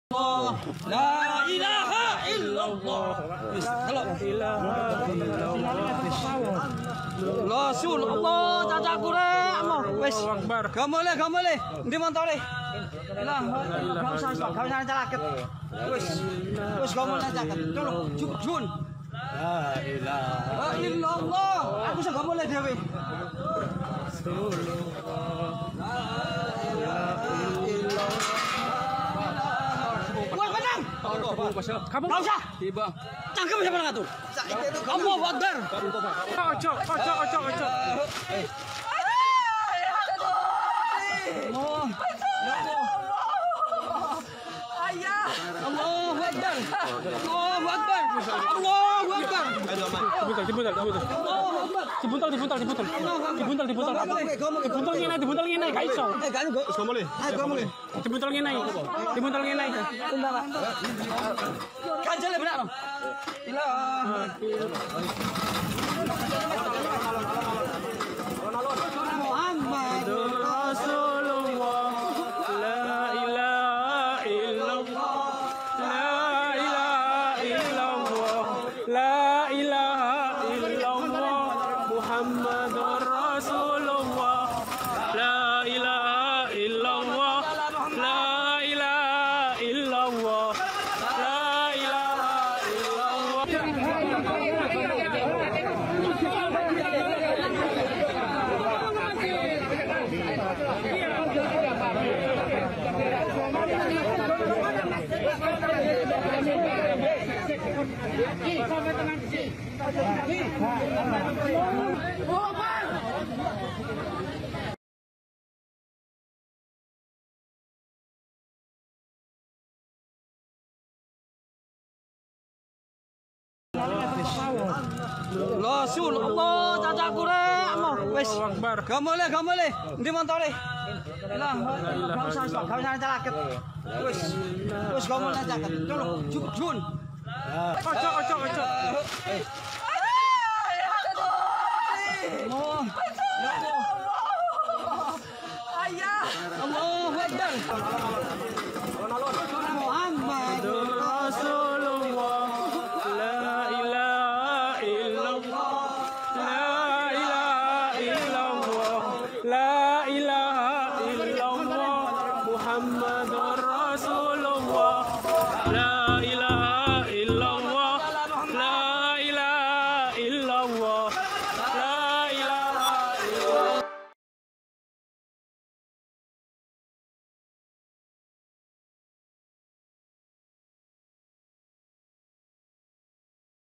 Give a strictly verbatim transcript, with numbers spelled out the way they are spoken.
La ilaha illallah. Rasulullah caca kurek mau wis gak boleh gak boleh ndi montore lah gak usah gak usah calaket wis wis gak boleh calaket dulu jun la ilaha illallah aku sing gak boleh dhewe kamu nggak usah. Tiba. Cangkem siapa ngatur? Kamu Akbar. Ojo, ojo, ojo, ojo. Oh, ayah. Allahu Akbar. Allahu Akbar. Allahu Akbar. Dibuntal, dibuntal, dibuntal. Dibuntal, dibuntal, dibuntal. Dibuntal, dibuntal. Dibuntal ngene, dibuntal ngene, gak iso. Eh, gak iso. Gak boleh. Eh, gak boleh. Dibuntal ngene. Dibuntal ngene. Tunda, Pak. Kanjel benar, Bang. Ilah. Muhammad Rasulullah. La ilaha illallah. La ilaha illallah. La ilaha illallah. Muhammadur Rasulullah. La ilaha illallah. La ilaha illallah. La ilaha illallah. Rasulullah caca kurek mau wis gak boleh gak boleh ndi montore lah gak usah gak usah calaket wis wis gak boleh calaket dulu jun Ojo, ojo, ojo. oh ayah Allahu Akbar Muhammad Rasulullah. La ilaha illallah. La ilaha illallah. La ilaha illallah. Muhammadur Rasulullah. La ilaha